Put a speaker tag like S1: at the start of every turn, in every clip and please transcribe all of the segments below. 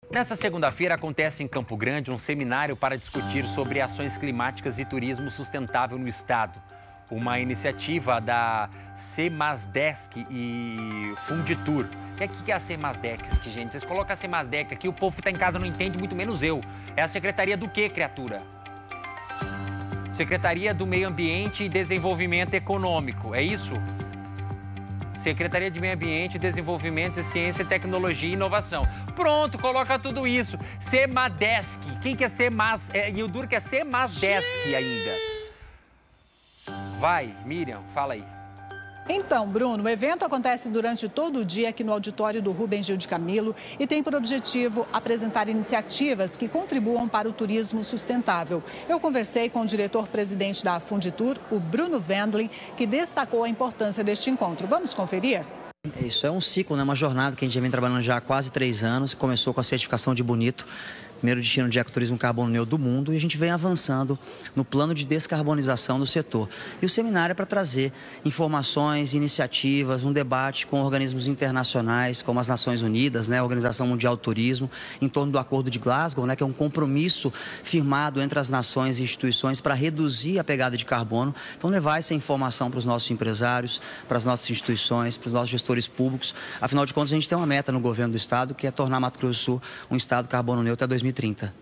S1: Nesta segunda-feira acontece em Campo Grande um seminário para discutir sobre ações climáticas e turismo sustentável no estado. Uma iniciativa da Semasdesc e Funditur. O que é a Semasdesc, gente? Vocês colocam a Semasdesc aqui, o povo que está em casa não entende, muito menos eu. É a secretaria do quê, criatura? Secretaria do Meio Ambiente e Desenvolvimento Econômico, é isso? Secretaria de Meio Ambiente, Desenvolvimento, Ciência, Tecnologia e Inovação. Pronto, coloca tudo isso. Semadesc. Quem quer ser mas... E o duro quer ser Semasdesc ainda. Vai, Miriam, fala aí.
S2: Então, Bruno, o evento acontece durante todo o dia aqui no auditório do Rubem Gil de Camilo e tem por objetivo apresentar iniciativas que contribuam para o turismo sustentável. Eu conversei com o diretor-presidente da Funditur, o Bruno Wendling, que destacou a importância deste encontro. Vamos conferir?
S3: Isso é um ciclo, né? Uma jornada que a gente já vem trabalhando já há quase 3 anos. Começou com a certificação de Bonito, primeiro destino de ecoturismo carbono neutro do mundo, e a gente vem avançando no plano de descarbonização do setor. E o seminário é para trazer informações, iniciativas, um debate com organismos internacionais, como as Nações Unidas, né, a Organização Mundial do Turismo, em torno do Acordo de Glasgow, né, que é um compromisso firmado entre as nações e instituições para reduzir a pegada de carbono. Então, levar essa informação para os nossos empresários, para as nossas instituições, para os nossos gestores públicos. Afinal de contas, a gente tem uma meta no governo do estado, que é tornar Mato Grosso do Sul um estado carbono neutro até 2030.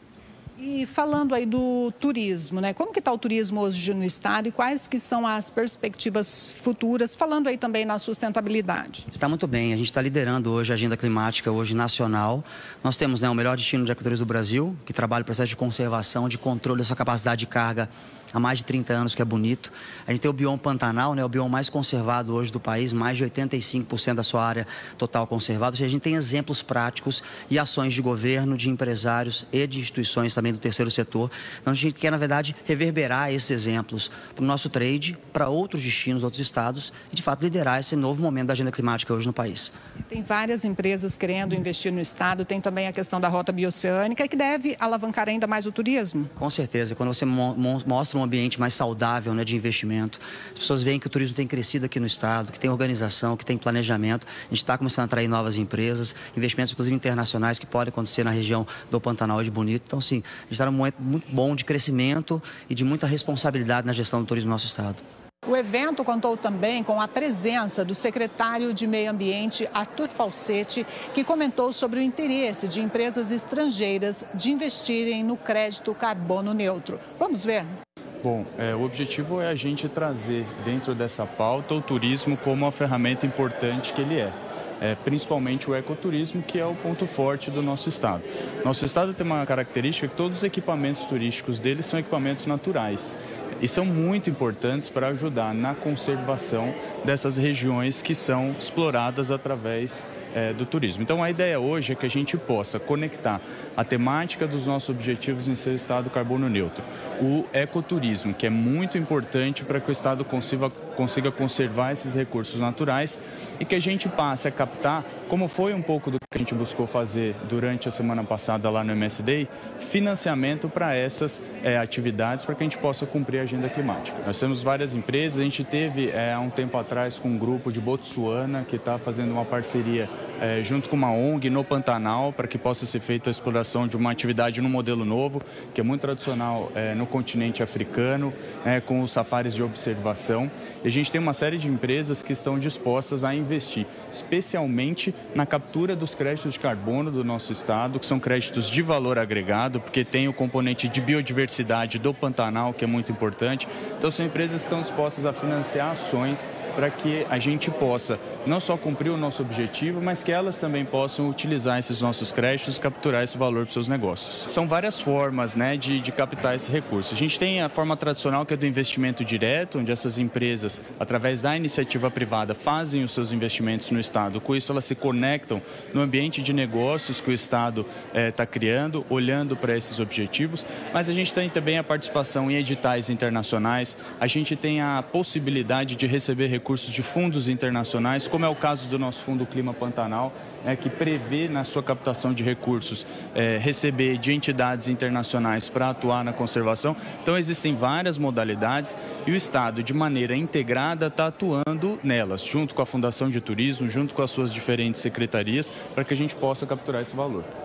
S2: E falando aí do turismo, né? Como que está o turismo hoje no estado e quais que são as perspectivas futuras? Falando aí também na sustentabilidade.
S3: Está muito bem, a gente está liderando hoje a agenda climática hoje nacional. Nós temos, né, o melhor destino de ecoturismo do Brasil, que trabalha o processo de conservação, de controle da sua capacidade de carga há mais de 30 anos, que é Bonito. A gente tem o bioma Pantanal, né, o bioma mais conservado hoje do país, mais de 85% da sua área total conservada. Ou seja, a gente tem exemplos práticos e ações de governo, de empresários e de instituições também do terceiro setor. Então, a gente quer, na verdade, reverberar esses exemplos para o nosso trade, para outros destinos, outros estados, e, de fato, liderar esse novo momento da agenda climática hoje no país.
S2: Tem várias empresas querendo investir no estado, tem também a questão da rota bioceânica, que deve alavancar ainda mais o turismo.
S3: Com certeza, quando você mostra um ambiente mais saudável, né, de investimento, as pessoas veem que o turismo tem crescido aqui no estado, que tem organização, que tem planejamento. A gente está começando a atrair novas empresas, investimentos inclusive internacionais que podem acontecer na região do Pantanal e de Bonito. Então, sim, a gente está num momento muito bom de crescimento e de muita responsabilidade na gestão do turismo no nosso estado.
S2: O evento contou também com a presença do secretário de Meio Ambiente, Arthur Falsetti, que comentou sobre o interesse de empresas estrangeiras de investirem no crédito carbono neutro. Vamos ver?
S4: Bom, o objetivo é a gente trazer dentro dessa pauta o turismo como uma ferramenta importante que ele é. Principalmente o ecoturismo, que é o ponto forte do nosso estado. Nosso estado tem uma característica que todos os equipamentos turísticos dele são equipamentos naturais e são muito importantes para ajudar na conservação dessas regiões que são exploradas através do turismo. Então, a ideia hoje é que a gente possa conectar a temática dos nossos objetivos em ser estado carbono neutro, o ecoturismo, que é muito importante para que o estado consiga conservar esses recursos naturais e que a gente passe a captar, como foi um pouco do que a gente buscou fazer durante a semana passada lá no MS Day, financiamento para essas atividades para que a gente possa cumprir a agenda climática. Nós temos várias empresas, a gente teve há um tempo atrás com um grupo de Botsuana que está fazendo uma parceria junto com uma ONG no Pantanal para que possa ser feita a exploração de uma atividade num modelo novo, que é muito tradicional no continente africano, com os safaris de observação. E a gente tem uma série de empresas que estão dispostas a investir, especialmente na captura dos créditos de carbono do nosso estado, que são créditos de valor agregado, porque tem o componente de biodiversidade do Pantanal, que é muito importante. Então, são empresas que estão dispostas a financiar ações para que a gente possa não só cumprir o nosso objetivo, mas que elas também possam utilizar esses nossos créditos e capturar esse valor para os seus negócios. São várias formas, né, de captar esse recurso. A gente tem a forma tradicional, que é do investimento direto, onde essas empresas, através da iniciativa privada, fazem os seus investimentos no estado. Com isso, elas se conectam no ambiente de negócios que o estado está criando, olhando para esses objetivos. Mas a gente tem também a participação em editais internacionais, a gente tem a possibilidade de receber recursos de fundos internacionais, como é o caso do nosso Fundo Clima Pantanal, que prevê na sua captação de recursos receber de entidades internacionais para atuar na conservação. Então, existem várias modalidades e o Estado, de maneira integrada, está atuando nelas, junto com a Fundação de Turismo, junto com as suas diferentes secretarias, para que a gente possa capturar esse valor.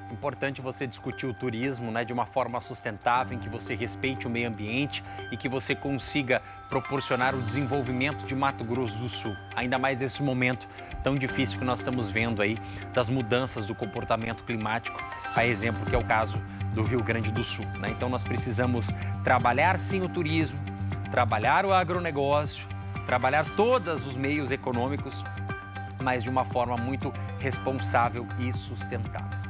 S1: Importante você discutir o turismo, né, de uma forma sustentável, em que você respeite o meio ambiente e que você consiga proporcionar o desenvolvimento de Mato Grosso do Sul. Ainda mais nesse momento tão difícil que nós estamos vendo aí das mudanças do comportamento climático, a exemplo que é o caso do Rio Grande do Sul, né? Então nós precisamos trabalhar sim o turismo, trabalhar o agronegócio, trabalhar todos os meios econômicos, mas de uma forma muito responsável e sustentável.